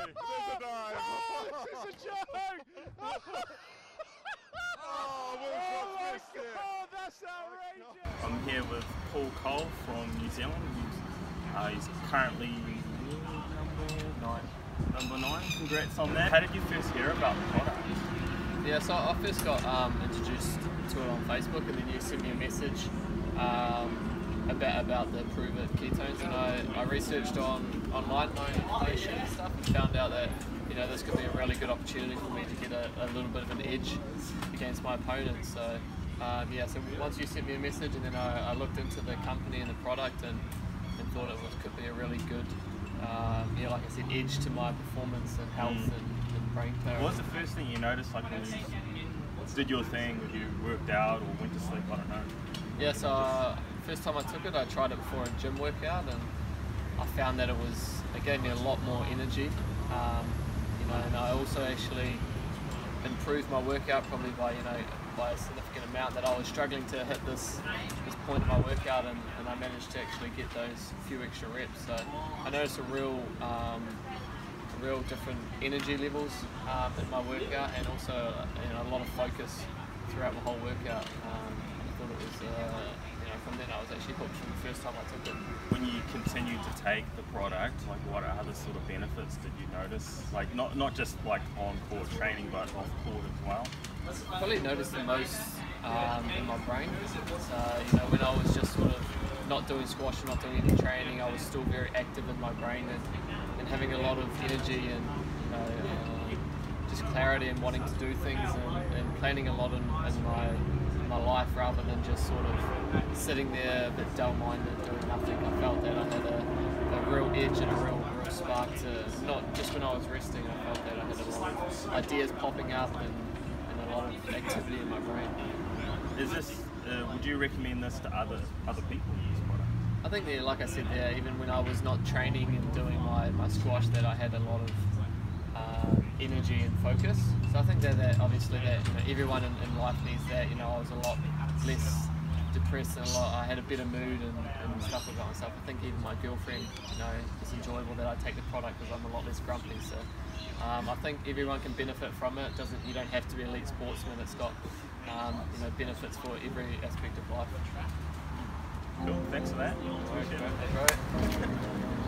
There's a dive. Oh, this is a joke! Oh, Will Cross missed it. God, that's outrageous! I'm here with Paul Cole from New Zealand. He's currently number 9. Congrats on that. How did you first hear about the product? Yeah, so I first got introduced to it on Facebook, and then you sent me a message about the Prove It ketones, and I researched online my information and stuff, and found out that this could be a really good opportunity for me to get a little bit of an edge against my opponents. So so once you sent me a message, and then I looked into the company and the product, and thought could be a really good like I said, edge to my performance and health and brain power. What was the first thing you noticed, like when you did your thing, when you worked out or went to sleep? I don't know. Yeah, so first time I took it, I tried it before a gym workout, and I found that it gave me a lot more energy. And I also actually improved my workout probably by a significant amount. That I was struggling to hit this point of my workout, and I managed to actually get those few extra reps. So I noticed a real different energy levels in my workout, and also a lot of focus throughout my whole workout. I thought it was from then I was actually hooked from the first time I took it. When you continued to take the product, like what other sort of benefits did you notice? Like not just like on court training, but off court as well. I probably noticed the most in my brain. So when I was just sort of not doing squash and not doing any training, I was still very active in my brain and having a lot of energy and just clarity and wanting to do things and planning a lot in my life, rather than just sort of sitting there a bit dull-minded doing nothing. I felt that I had a real edge and a real spark to, not just when I was resting, I felt that I had a lot of ideas popping up and a lot of activity in my brain. Is this, would you recommend this to other people use product? I think that, like I said there, even when I was not training and doing my squash, that I had a lot of energy and focus. So I think that obviously that everyone in life needs that. I was a lot less depressed and I had a better mood and stuff about myself. I think even my girlfriend, it's enjoyable that I take the product because I'm a lot less grumpy. So I think everyone can benefit from it. You don't have to be an elite sportsman. It's got benefits for every aspect of life. Cool, thanks for that. Right.